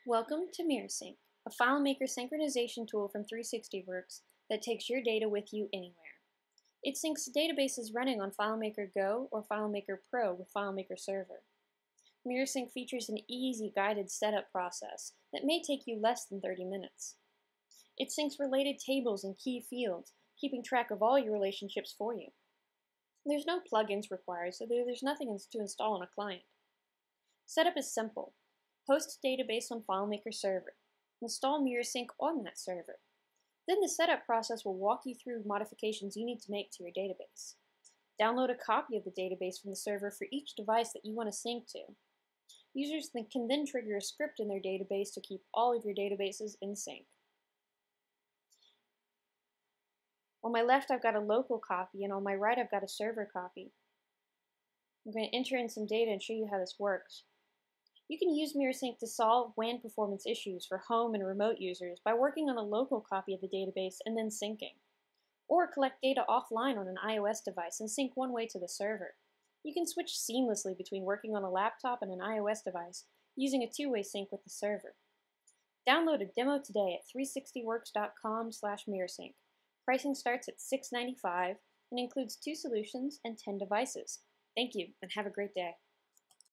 Welcome to MirrorSync, a FileMaker synchronization tool from 360works that takes your data with you anywhere. It syncs databases running on FileMaker Go or FileMaker Pro with FileMaker Server. MirrorSync features an easy guided setup process that may take you less than 30 minutes. It syncs related tables and key fields, keeping track of all your relationships for you. There's no plugins required, so there's nothing to install on a client. Setup is simple. Host a database on FileMaker Server. Install MirrorSync on that server. Then the setup process will walk you through modifications you need to make to your database. Download a copy of the database from the server for each device that you want to sync to. Users can then trigger a script in their database to keep all of your databases in sync. On my left, I've got a local copy, and on my right, I've got a server copy. I'm going to enter in some data and show you how this works. You can use MirrorSync to solve WAN performance issues for home and remote users by working on a local copy of the database and then syncing. Or collect data offline on an iOS device and sync one way to the server. You can switch seamlessly between working on a laptop and an iOS device using a two-way sync with the server. Download a demo today at 360works.com/MirrorSync. Pricing starts at $6.95 and includes 2 solutions and 10 devices. Thank you, and have a great day.